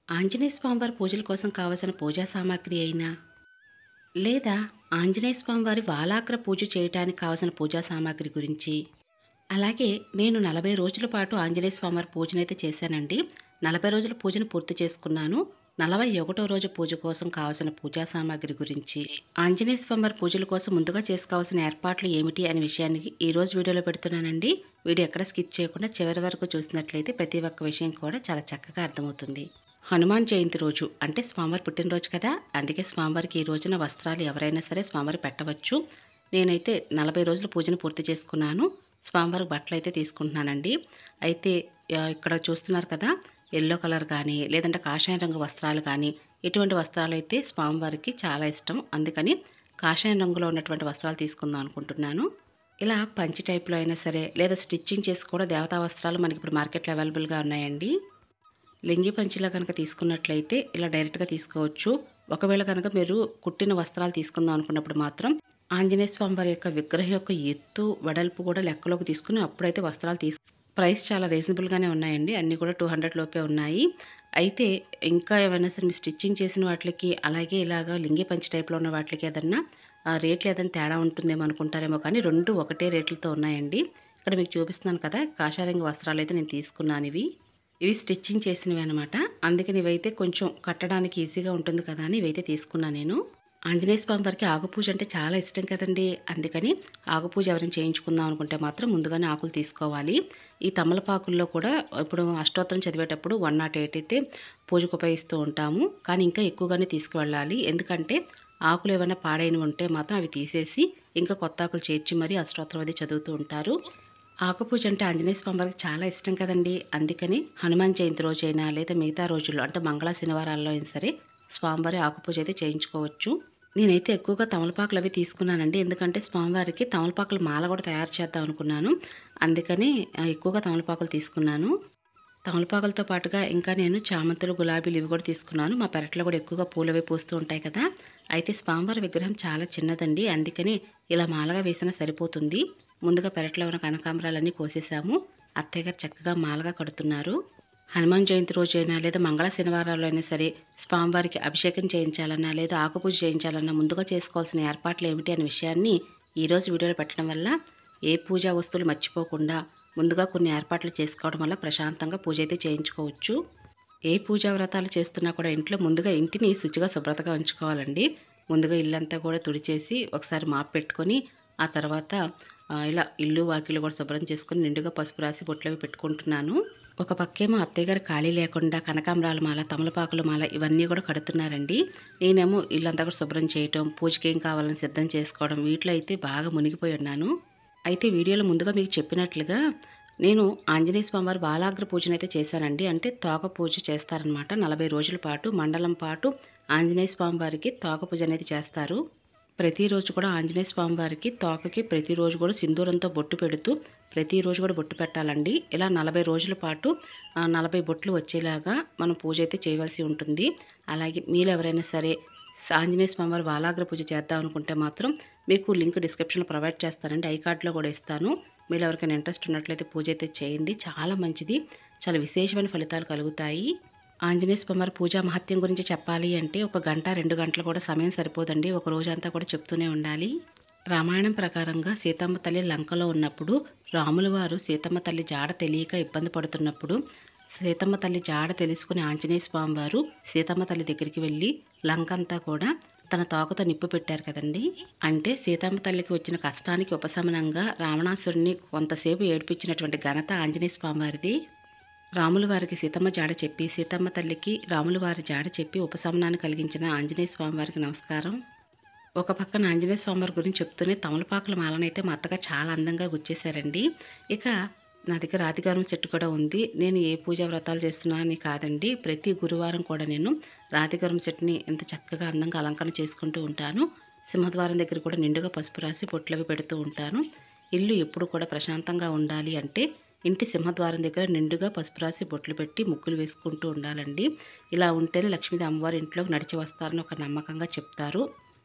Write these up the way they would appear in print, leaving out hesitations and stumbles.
ఆంజనేయ స్వామివారి పూజల కోసం కావలసిన పూజా సామాగ్రి అయినా, లేదా ఆంజనేయ స్వామివారి వాలాగ్ర పూజ చేయటానికి కావలసిన పూజా సామాగ్రి గురించి, అలాగే నేను 40 రోజుల పాటు ఆంజనేయ స్వామివారి పూజనైతే చేశానండి. 40 రోజుల పూజను పూర్తి చేసుకున్నాను. 41వ రోజు పూజ కోసం కావాల్సిన పూజా సామాగ్రి గురించి, ఆంజనేయ స్వామివారి పూజల కోసం ముందుగా చేసుకోవాల్సిన ఏర్పాట్లు ఏమిటి అనే విషయాన్ని ఈరోజు వీడియోలో పెడుతున్నానండి. వీడియో ఎక్కడ స్కిప్ చేయకుండా చివరి వరకు చూసినట్లయితే ప్రతి ఒక్క విషయం కూడా చాలా చక్కగా అర్థమవుతుంది. హనుమాన్ జయంతి రోజు అంటే స్వామివారి పుట్టినరోజు కదా, అందుకే స్వామివారికి ఈ రోజున వస్త్రాలు ఎవరైనా సరే స్వామివారికి పెట్టవచ్చు. నేనైతే 40 రోజుల పూజను పూర్తి చేసుకున్నాను. స్వామివారికి బట్టలు అయితే తీసుకుంటున్నానండి. అయితే ఇక్కడ చూస్తున్నారు కదా, ఎల్లో కలర్ కానీ లేదంటే కాషాయం రంగు వస్త్రాలు కానీ ఇటువంటి వస్త్రాలు అయితే స్వామివారికి చాలా ఇష్టం. అందుకని కాషాయం రంగులో ఉన్నటువంటి వస్త్రాలు తీసుకుందాం అనుకుంటున్నాను. ఇలా పంచి టైప్లో అయినా సరే లేదా స్టిచ్చింగ్ చేసి కూడా దేవతా వస్త్రాలు మనకి ఇప్పుడు మార్కెట్లో అవైలబుల్గా ఉన్నాయండి. లింగి పంచిలా కనుక తీసుకున్నట్లయితే ఇలా డైరెక్ట్గా తీసుకోవచ్చు. ఒకవేళ కనుక మీరు కుట్టిన వస్త్రాలు తీసుకుందాం అనుకున్నప్పుడు మాత్రం ఆంజనేయ స్వామి వారి యొక్క విగ్రహం యొక్క ఎత్తు వెడల్పు కూడా లెక్కలోకి తీసుకుని అప్పుడైతే వస్త్రాలు ప్రైస్ చాలా రీజనబుల్గానే ఉన్నాయండి. అన్నీ కూడా 200 లోపే ఉన్నాయి. అయితే ఇంకా ఏమైనా సరే మీరు స్టిచ్చింగ్ చేసిన వాటికి అలాగే ఇలాగా లింగి పంచి టైప్లో ఉన్న వాటికి ఏదన్నా రేట్లు ఏదైనా తేడా ఉంటుందేమో అనుకుంటారేమో, కానీ రెండు ఒకటే రేట్లతో ఉన్నాయండి. ఇక్కడ మీకు చూపిస్తున్నాను కదా, కాషాయంగ వస్త్రాలు అయితే నేను తీసుకున్నాను. ఇవి స్టిచ్చింగ్ చేసినవి అనమాట. అందుకని ఇవైతే కొంచెం కట్టడానికి ఈజీగా ఉంటుంది కదా అని ఇవైతే తీసుకున్నాను నేను. ఆంజనేయ స్వామి వారికి ఆకుపూజ అంటే చాలా ఇష్టం కదండి. అందుకని ఆకుపూజ ఎవరైనా చేయించుకుందాం అనుకుంటే మాత్రం ముందుగానే ఆకులు తీసుకోవాలి. ఈ తమలపాకుల్లో కూడా ఇప్పుడు అష్టోత్తరం చదివేటప్పుడు 108 అయితే పూజకు ఉపయోగిస్తూ ఉంటాము. కానీ ఇంకా ఎక్కువగానే తీసుకువెళ్ళాలి. ఎందుకంటే ఆకులు ఏమైనా పాడైనవి ఉంటే మాత్రం అవి తీసేసి ఇంకా కొత్త ఆకులు చేర్చి మరీ అష్టోత్తరం అది చదువుతూ ఉంటారు. ఆకుపూజ అంటే ఆంజనేయ స్వామి వారికి చాలా ఇష్టం కదండి. అందుకని హనుమాన్ జయంతి రోజైనా లేదా మిగతా రోజుల్లో అంటే మంగళ శనివారాల్లో అయినా సరే స్వామివారి ఆకుపూజ అయితే చేయించుకోవచ్చు. నేనైతే ఎక్కువగా తమలపాకులు అవి తీసుకున్నానండి. ఎందుకంటే స్వామివారికి తమలపాకుల మాల కూడా తయారు చేద్దాం అనుకున్నాను. అందుకని ఎక్కువగా తమలపాకులు తీసుకున్నాను. తమలపాకులతో పాటుగా ఇంకా నేను చామంతులు, గులాబీలు ఇవి కూడా తీసుకున్నాను. మా పెరట్లో కూడా ఎక్కువగా పూలు అవి పూస్తూ ఉంటాయి కదా. అయితే స్వామివారి విగ్రహం చాలా చిన్నదండి. అందుకని ఇలా మాలగా వేసినా సరిపోతుంది. ముందుగా పెరట్లో ఉన్న కనకాంబరాలన్నీ కోసేసాము. అత్తయ్య గారు చక్కగా మాలగా కడుతున్నారు. హనుమాన్ జయంతి రోజైనా లేదా మంగళ శనివారాల్లో అయినా సరే స్వామివారికి అభిషేకం చేయించాలన్నా లేదా ఆకుపూజ చేయించాలన్నా ముందుగా చేసుకోవాల్సిన ఏర్పాట్లు ఏమిటి అనే విషయాన్ని ఈరోజు వీడియోలో పెట్టడం వల్ల ఏ పూజా వస్తువులు మర్చిపోకుండా ముందుగా కొన్ని ఏర్పాట్లు చేసుకోవడం వల్ల ప్రశాంతంగా పూజ అయితే చేయించుకోవచ్చు. ఏ పూజా వ్రతాలు చేస్తున్నా కూడా ఇంట్లో ముందుగా ఇంటిని శుచిగా శుభ్రతగా ఉంచుకోవాలండి. ముందుగా ఇల్లంతా కూడా తుడిచేసి ఒకసారి మాప్ పెట్టుకొని ఆ తర్వాత ఇలా ఇల్లు వాకిళ్ళు కూడా శుభ్రం చేసుకొని నిండుగా పసుపు రాసి బొట్లు అవి పెట్టుకుంటున్నాను. ఒక పక్కేమో అత్తయ్య గారు ఖాళీ లేకుండా కనకాంబరాల మాల, తమలపాకుల మాల ఇవన్నీ కూడా కడుతున్నారండి. నేనేమో ఇల్లంతా కూడా శుభ్రం చేయటం, పూజకి ఏం కావాలని సిద్ధం చేసుకోవడం వీటిలో అయితే బాగా మునిగిపోయి ఉన్నాను. అయితే వీడియోలో ముందుగా మీకు చెప్పినట్లుగా నేను ఆంజనేయ స్వామివారి బాలాగ్ర పూజనైతే చేశానండి. అంటే తోక పూజ చేస్తారనమాట. 40 రోజుల పాటు మండలం పాటు ఆంజనేయ స్వామివారికి తోక పూజ అనేది చేస్తారు. ప్రతిరోజు కూడా ఆంజనేయ స్వామివారికి తోకకి ప్రతిరోజు కూడా సింధూరంతో బొట్టు పెడుతూ ప్రతిరోజు కూడా బొట్టు పెట్టాలండి. ఇలా 40 రోజుల పాటు 40 బొట్లు వచ్చేలాగా మనం పూజ అయితే చేయవలసి ఉంటుంది. అలాగే మీరు ఎవరైనా సరే ఆంజనేయ స్వామివారి బాలాగ్ర పూజ చేద్దాం అనుకుంటే మాత్రం మీకు లింక్ డిస్క్రిప్షన్లో ప్రొవైడ్ చేస్తానండి. ఐ కార్డ్లో కూడా ఇస్తాను. మీరు ఎవరికైనా ఇంట్రెస్ట్ ఉన్నట్లయితే పూజ అయితే చేయండి. చాలా మంచిది, చాలా విశేషమైన ఫలితాలు కలుగుతాయి. ఆంజనేయ స్వామివారి పూజా మహత్యం గురించి చెప్పాలి అంటే 1 గంట 2 గంటలు కూడా సమయం సరిపోదండి. ఒక రోజంతా కూడా చెప్తూనే ఉండాలి. రామాయణం ప్రకారంగా సీతమ్మ తల్లి లంకలో ఉన్నప్పుడు రాముల వారు సీతమ్మ తల్లి జాడ తెలియక ఇబ్బంది పడుతున్నప్పుడు సీతమ్మ తల్లి జాడ తెలుసుకుని ఆంజనేయ స్వామి వారు సీతమ్మ తల్లి దగ్గరికి వెళ్ళి లంకంతా కూడా తన తోకతో నిప్పు పెట్టారు కదండి. అంటే సీతమ్మ తల్లికి వచ్చిన కష్టానికి ఉపశమనంగా రావణాసురుని కొంతసేపు ఏడిపించినటువంటి ఘనత ఆంజనేయ స్వామి వారిది. రాముల వారికి సీతమ్మ జాడ చెప్పి సీతమ్మ తల్లికి రాముల వారి జాడ చెప్పి ఉపశమనాన్ని కలిగించిన ఆంజనేయ స్వామి వారికి నమస్కారం. ఒక పక్కన ఆంజనేయ స్వామివారి గురించి చెప్తూనే తమలపాకుల మాలనైతే మా అత్తగా చాలా అందంగా గుచ్చేశారండి. ఇక నా దగ్గర రాతిగౌరవం చెట్టు కూడా ఉంది. నేను ఏ పూజా వ్రతాలు చేస్తున్నా అని కాదండి, ప్రతి గురువారం కూడా నేను రాతిగౌరవం చెట్టుని ఎంత చక్కగా అందంగా అలంకరణ చేసుకుంటూ ఉంటాను. సింహద్వారం దగ్గర కూడా నిండుగా పసుపు రాసి పొట్లవి పెడుతూ ఉంటాను. ఇల్లు ఎప్పుడు కూడా ప్రశాంతంగా ఉండాలి అంటే ఇంటి సింహద్వారం దగ్గర నిండుగా పసుపు రాసి బొట్లు పెట్టి ముగ్గులు వేసుకుంటూ ఉండాలండి. ఇలా ఉంటేనే లక్ష్మీదేవి అమ్మవారి ఇంట్లోకి నడిచి వస్తారని ఒక నమ్మకంగా చెప్తారు.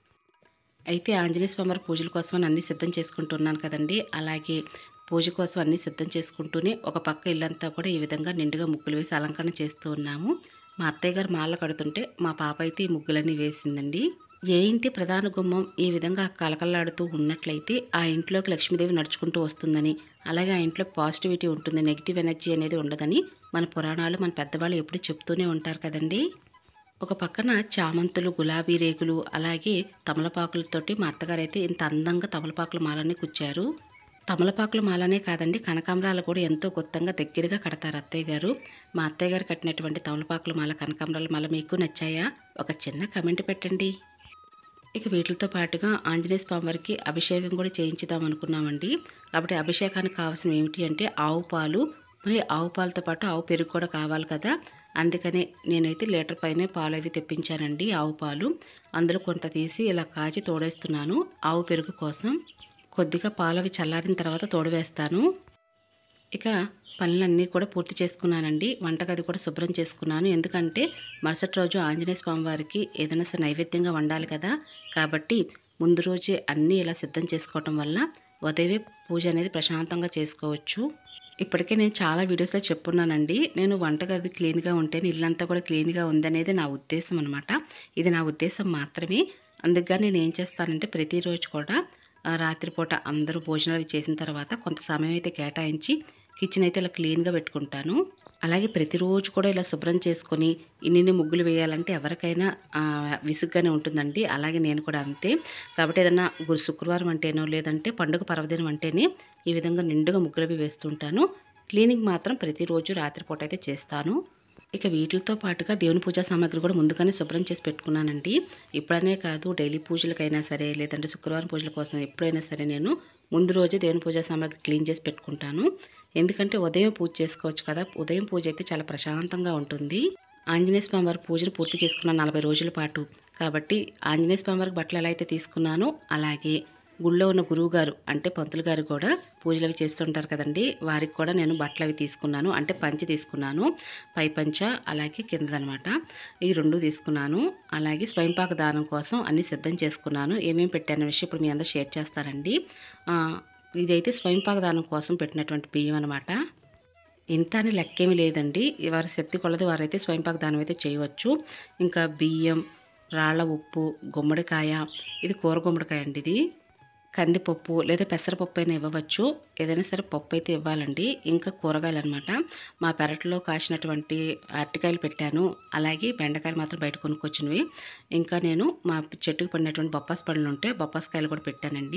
అయితే ఆంజనేయ స్వామివారి పూజల కోసం అన్నీ సిద్ధం చేసుకుంటున్నాను కదండి. అలాగే పూజ కోసం అన్నీ సిద్ధం చేసుకుంటూనే ఒక పక్క ఇల్లంతా కూడా ఈ విధంగా నిండుగా ముగ్గులు వేసి అలంకరణ చేస్తూ ఉన్నాము. మా అత్తయ్య గారు మాల కడుతుంటే మా పాప అయితే ఈ ముగ్గులన్నీ వేసిందండి. ఏ ఇంటి ప్రధాన గుమ్మం ఈ విధంగా కలకల్లాడుతూ ఉన్నట్లయితే ఆ ఇంట్లోకి లక్ష్మీదేవి నడుచుకుంటూ వస్తుందని, అలాగే ఆ ఇంట్లో పాజిటివిటీ ఉంటుంది, నెగిటివ్ ఎనర్జీ అనేది ఉండదని మన పురాణాలు, మన పెద్దవాళ్ళు ఎప్పుడూ చెప్తూనే ఉంటారు కదండీ. ఒక పక్కన చామంతులు, గులాబీ రేకులు, అలాగే తమలపాకులతోటి మా అత్తగారైతే ఇంత అందంగా తమలపాకుల మాలని కుచ్చారు. తమలపాకుల మాలనే కాదండి, కనకాంబరాలు కూడా ఎంతో గొత్తంగా దగ్గరగా కడతారు అత్తయ్య గారు. మా అత్తయ్య గారు కట్టినటువంటి తమలపాకుల మాల, కనకాంబరాల మాల మీకు నచ్చాయా? ఒక చిన్న కమెంట్ పెట్టండి. ఇక వీటితో పాటుగా ఆంజనేయ స్వామి వారికి అభిషేకం కూడా చేయించుదాం అనుకున్నామండి. కాబట్టి అభిషేకానికి కావాల్సినవి ఏమిటి అంటే ఆవు పాలు, మరి ఆవు పాలతో పాటు ఆవు పెరుగు కూడా కావాలి కదా. అందుకనే నేనైతే లీటర్ పైనే పాలు అవి తెప్పించానండి, ఆవు పాలు. అందులో కొంత తీసి ఇలా కాచి తోడేస్తున్నాను ఆవు పెరుగు కోసం. కొద్దిగా పాలు అవి చల్లారిన తర్వాత తోడవేస్తాను. ఇక పనులన్నీ కూడా పూర్తి చేసుకున్నానండి. వంటగది కూడా శుభ్రం చేసుకున్నాను. ఎందుకంటే మరుసటి రోజు ఆంజనేయ స్వామి వారికి ఏదైనా సరే నైవేద్యంగా వండాలి కదా. కాబట్టి ముందు రోజే అన్నీ ఇలా సిద్ధం చేసుకోవటం వల్ల ఉదయమే పూజ అనేది ప్రశాంతంగా చేసుకోవచ్చు. ఇప్పటికే నేను చాలా వీడియోస్లో చెప్పున్నానండి. నేను వంటగది క్లీన్గా ఉంటేనే ఇల్లంతా కూడా క్లీన్గా ఉందనేది నా ఉద్దేశం అనమాట. ఇది నా ఉద్దేశం మాత్రమే. అందుకని నేను ఏం చేస్తానంటే ప్రతిరోజు కూడా రాత్రిపూట అందరూ భోజనాలు చేసిన తర్వాత కొంత సమయం అయితే కేటాయించి కిచెన్ అయితే ఇలా క్లీన్గా పెట్టుకుంటాను. అలాగే ప్రతిరోజు కూడా ఇలా శుభ్రం చేసుకొని ఇన్ని ముగ్గులు వేయాలంటే ఎవరికైనా విసుగ్గానే ఉంటుందండి. అలాగే నేను కూడా అంతే. కాబట్టి ఏదన్నా శుక్రవారం అంటేనో లేదంటే పండుగ పర్వదినం అంటేనే ఈ విధంగా నిండుగా ముగ్గులు వేస్తుంటాను. క్లీనింగ్ మాత్రం ప్రతిరోజు రాత్రిపూట అయితే చేస్తాను. ఇక వీటితో పాటుగా దేవుని పూజా సామాగ్రి కూడా ముందుగానే శుభ్రం చేసి పెట్టుకున్నానండి. ఇప్పుడనే కాదు, డైలీ పూజలకైనా సరే లేదంటే శుక్రవారం పూజల కోసం ఎప్పుడైనా సరే నేను ముందు రోజే దేవుని పూజా సామాగ్రి క్లీన్ చేసి పెట్టుకుంటాను. ఎందుకంటే ఉదయం పూజ చేసుకోవచ్చు కదా. ఉదయం పూజ అయితే చాలా ప్రశాంతంగా ఉంటుంది. ఆంజనేయ స్వామి వారి పూజను పూర్తి చేసుకున్నాను 40 రోజుల పాటు. కాబట్టి ఆంజనేయ స్వామి వారికి బట్టలు ఎలా అయితే తీసుకున్నానో అలాగే గుళ్ళో ఉన్న గురువుగారు అంటే పంతులు గారు కూడా పూజలు అవి చేస్తుంటారు కదండి, వారికి కూడా నేను బట్టలు అవి తీసుకున్నాను. అంటే పంచి తీసుకున్నాను, పై పంచ అలాగే కిందదనమాట. ఈ 2 తీసుకున్నాను. అలాగే స్వయంపాక దానం కోసం అన్నీ సిద్ధం చేసుకున్నాను. ఏమేమి పెట్టాను విషయం ఇప్పుడు మీ అందరూ షేర్ చేస్తానండి. ఇదైతే స్వయంపాక దానం కోసం పెట్టినటువంటి బియ్యం అనమాట. ఇంత అని లెక్కేమీ లేదండి. వారి శక్తి కొలది వారైతే స్వయంపాక దానం అయితే చేయవచ్చు. ఇంకా బియ్యం, రాళ్ళ ఉప్పు, గుమ్మడికాయ, ఇది కూర గుమ్మడికాయ అండి. ఇది కందిపప్పు లేదా పెసరపప్పు అయినా ఇవ్వవచ్చు. ఏదైనా సరే పప్పు అయితే ఇవ్వాలండి. ఇంకా కూరగాయలు అనమాట. మా పెరట్లో కాసినటువంటి అరటికాయలు పెట్టాను. అలాగే బెండకాయలు మాత్రం బయట కొనుక్కొచ్చినవి. ఇంకా నేను మా చెట్టుకు పడినటువంటి బొప్పాస్ పళ్ళు ఉంటే బొప్పాసకాయలు కూడా పెట్టానండి.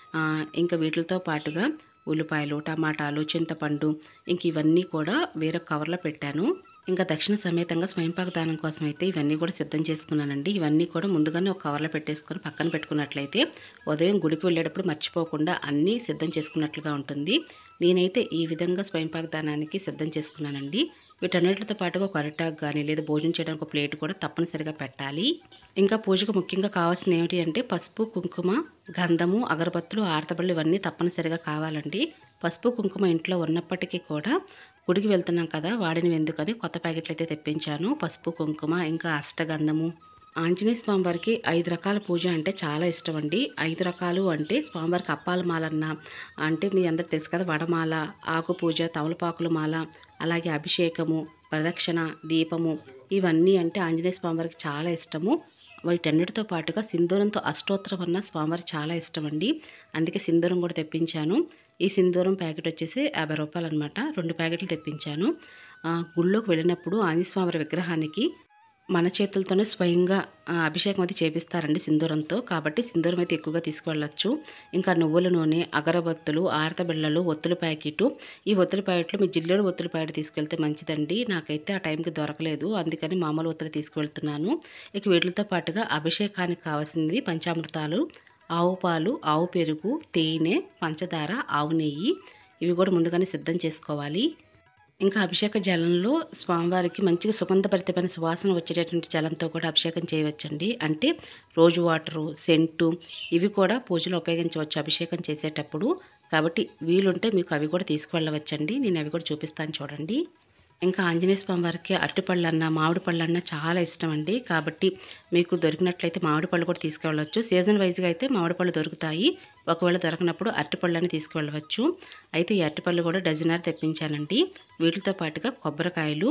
ఇంకా వీటితో పాటుగా ఉల్లిపాయలు, టమాటాలు, చింతపండు ఇంక ఇవన్నీ కూడా వేరే కవర్లో పెట్టాను. ఇంకా దక్షిణ సమేతంగా స్వయంపాక దానం కోసం అయితే ఇవన్నీ కూడా సిద్ధం చేసుకున్నానండి. ఇవన్నీ కూడా ముందుగానే ఒక కవర్లో పెట్టేసుకొని పక్కన పెట్టుకున్నట్లయితే ఉదయం గుడికి వెళ్ళేటప్పుడు మర్చిపోకుండా అన్నీ సిద్ధం చేసుకున్నట్లుగా ఉంటుంది. నేనైతే ఈ విధంగా స్వయంపాక దానానికి సిద్ధం చేసుకున్నానండి. వీటన్నిటితో పాటుగా ఒక అరిటాకు కానీ లేదా భోజనం చేయడానికి ఒక ప్లేట్ కూడా తప్పనిసరిగా పెట్టాలి. ఇంకా పూజకు ముఖ్యంగా కావాల్సింది ఏమిటి అంటే పసుపు, కుంకుమ, గంధము, అగరబత్తులు, ఆరతబళ్ళు ఇవన్నీ తప్పనిసరిగా కావాలండి. పసుపు కుంకుమ ఇంట్లో ఉన్నప్పటికీ కూడా గుడికి వెళ్తున్నాం కదా, వాడినవి ఎందుకని కొత్త ప్యాకెట్లు అయితే తెప్పించాను. పసుపు, కుంకుమ, ఇంకా అష్టగంధము. ఆంజనేయ స్వామివారికి 5 రకాల పూజ అంటే చాలా ఇష్టం అండి. 5 రకాలు అంటే స్వామివారికి అప్పాల మాలన్న అంటే మీ అందరికి తెలుసు కదా, వడమాల, ఆకు పూజ, తమలపాకుల మాల, అలాగే అభిషేకము, ప్రదక్షిణ, దీపము ఇవన్నీ అంటే ఆంజనేయ స్వామివారికి చాలా ఇష్టము. వీటన్నిటితో పాటుగా సింధూరంతో అష్టోత్తరం అన్న స్వామివారికి చాలా ఇష్టం అండి. అందుకే సింధూరం కూడా తెప్పించాను. ఈ సింధూరం ప్యాకెట్ వచ్చేసి 50 రూపాయలు అనమాట. 2 ప్యాకెట్లు తెప్పించాను. గుళ్ళోకి వెళ్ళినప్పుడు ఆంజనేయ స్వామి విగ్రహానికి మన చేతులతోనే స్వయంగా అభిషేకం అయితే చేపిస్తారండి సింధూరంతో. కాబట్టి సింధూరం అయితే ఎక్కువగా తీసుకువెళ్ళచ్చు. ఇంకా నువ్వుల నూనె, అగరబత్తులు, ఆరత బిళ్ళలు, ఒత్తుల ప్యాకెట్. ఈ ఒత్తుల ప్యాకెట్లు మీ జిల్లేడు ఒత్తుల ప్యాకెట్ తీసుకెళ్తే మంచిదండి. నాకైతే ఆ టైంకి దొరకలేదు, అందుకని మామూలు ఒత్తులు తీసుకువెళ్తున్నాను. ఇక వీటితో పాటుగా అభిషేకానికి కావాల్సింది పంచామృతాలు, ఆవు పాలు, ఆవు పెరుగు, తేనె, పంచదార, ఆవు నెయ్యి ఇవి కూడా ముందుగానే సిద్ధం చేసుకోవాలి. ఇంకా అభిషేక జలంలో స్వామివారికి మంచిగా సుగంధభరితమైన సువాసన వచ్చేటటువంటి జలంతో కూడా అభిషేకం చేయవచ్చండి. అంటే రోజు వాటరు, సెంటు ఇవి కూడా పూజలో ఉపయోగించవచ్చు అభిషేకం చేసేటప్పుడు. కాబట్టి వీలుంటే మీకు అవి కూడా తీసుకువెళ్ళవచ్చండి. నేను అవి కూడా చూపిస్తాను చూడండి. ఇంకా ఆంజనేయ స్వామి వారికి అరటిపళ్ళన్నా, మామిడి పళ్ళన్నా చాలా ఇష్టం అండి. కాబట్టి మీకు దొరికినట్లయితే మామిడి పళ్ళు కూడా తీసుకువెళ్ళవచ్చు. సీజన్ వైజ్గా అయితే మామిడి పళ్ళు దొరుకుతాయి. ఒకవేళ దొరకనప్పుడు అరటిపళ్ళని తీసుకువెళ్ళవచ్చు. అయితే ఈ అరటిపళ్ళు కూడా డజనర తెప్పించానండి. వీటితో పాటుగా కొబ్బరికాయలు,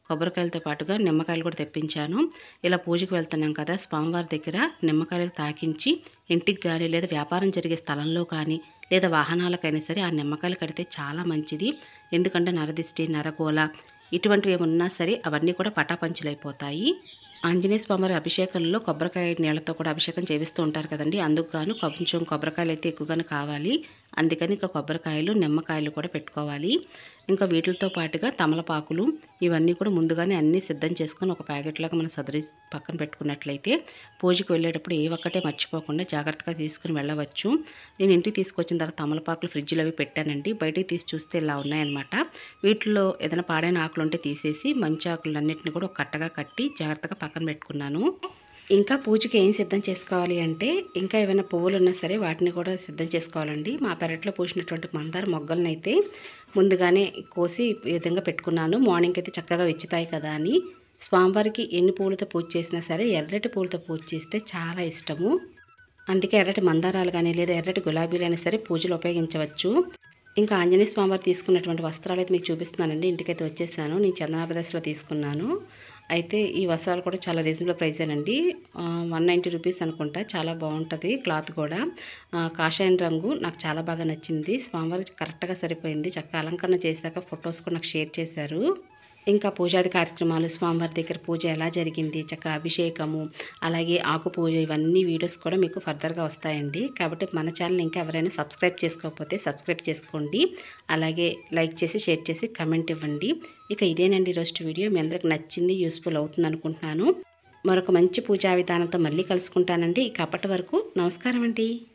కొబ్బరికాయలతో పాటుగా నిమ్మకాయలు కూడా తెప్పించాను. ఇలా పూజకి వెళ్తున్నాం కదా, స్వామివారి దగ్గర నిమ్మకాయలు తాకించి ఇంటికి కానీ లేదా వ్యాపారం జరిగే స్థలంలో కానీ లేదా వాహనాలకైనా సరే ఆ నిమ్మకాయలు కడితే చాలా మంచిది. ఎందుకంటే నరదిష్టి, నరగోల ఇటువంటివి ఏమున్నా సరే అవన్నీ కూడా పటాపంచలైపోతాయి. ఆంజనేయ స్వామివారి అభిషేకంలో కొబ్బరికాయ నీళ్ళతో కూడా అభిషేకం చేపిస్తూ ఉంటారు కదండి. అందుకు గాను కొంచెం కొబ్బరికాయలు అయితే ఎక్కువగానే కావాలి. అందుకని ఇంకా కొబ్బరికాయలు, నిమ్మకాయలు కూడా పెట్టుకోవాలి. ఇంకా వీటితో పాటుగా తమలపాకులు ఇవన్నీ కూడా ముందుగానే అన్నీ సిద్ధం చేసుకొని ఒక ప్యాకెట్లాగా మనం సదరి పక్కన పెట్టుకున్నట్లయితే పూజకు వెళ్ళేటప్పుడు ఏ ఒక్కటే మర్చిపోకుండా జాగ్రత్తగా తీసుకుని వెళ్ళవచ్చు. నేను ఇంటికి తీసుకొచ్చిన తర్వాత తమలపాకులు ఫ్రిడ్జ్లో అవి పెట్టానండి. బయటికి తీసి చూస్తే ఇలా ఉన్నాయన్నమాట. వీటిలో ఏదైనా పాడైన ఆకులు ఉంటే తీసేసి మంచి ఆకులన్నింటినీ కూడా ఒక కట్టగా కట్టి జాగ్రత్తగా పక్కన పెట్టుకున్నాను. ఇంకా పూజకి ఏం సిద్ధం చేసుకోవాలి అంటే ఇంకా ఏమైనా పువ్వులు ఉన్నా సరే వాటిని కూడా సిద్ధం చేసుకోవాలండి. మా పెరట్లో పూసినటువంటి మందార మొగ్గలను అయితే ముందుగానే కోసి ఈ విధంగా పెట్టుకున్నాను. మార్నింగ్ అయితే చక్కగా విచ్చుతాయి కదా అని. స్వామివారికి ఎన్ని పువ్వులతో పూజ చేసినా సరే ఎర్రటి పువ్వులతో పూజ చేస్తే చాలా ఇష్టము. అందుకే ఎర్రటి మందారాలు కానీ లేదా ఎర్రటి గులాబీలు అయినా సరే పూజలు ఉపయోగించవచ్చు. ఇంకా ఆంజనేయ స్వామివారు తీసుకున్నటువంటి వస్త్రాలు అయితే మీకు చూపిస్తున్నానండి. ఇంటికైతే వచ్చేసాను. నేను చందనా బ్రదర్స్లో తీసుకున్నాను. అయితే ఈ వస్త్రాలు కూడా చాలా రీజనబుల్ ప్రైసేనండి. 190 రూపీస్ అనుకుంటా. చాలా బాగుంటుంది క్లాత్ కూడా. కాషాయం రంగు నాకు చాలా బాగా నచ్చింది. స్వామివారికి కరెక్ట్గా సరిపోయింది. చక్కగా అలంకరణ చేశాక ఫొటోస్ కూడా నాకు షేర్ చేశారు. ఇంకా పూజాది కార్యక్రమాలు, స్వామివారి దగ్గర పూజ ఎలా జరిగింది, చక్కగా అభిషేకము, అలాగే ఆకు పూజ ఇవన్నీ వీడియోస్ కూడా మీకు ఫర్దర్గా వస్తాయండి. కాబట్టి మన ఛానల్ ఇంకా ఎవరైనా సబ్స్క్రైబ్ చేసుకోకపోతే సబ్స్క్రైబ్ చేసుకోండి. అలాగే లైక్ చేసి, షేర్ చేసి, కమెంట్ ఇవ్వండి. ఇక ఇదేనండి ఈరోజు వీడియో. మీ అందరికి నచ్చింది, యూస్ఫుల్ అవుతుంది అనుకుంటున్నాను. మరొక మంచి పూజా విధానంతో మళ్ళీ కలుసుకుంటానండి. ఇక అప్పటి వరకు నమస్కారం అండి.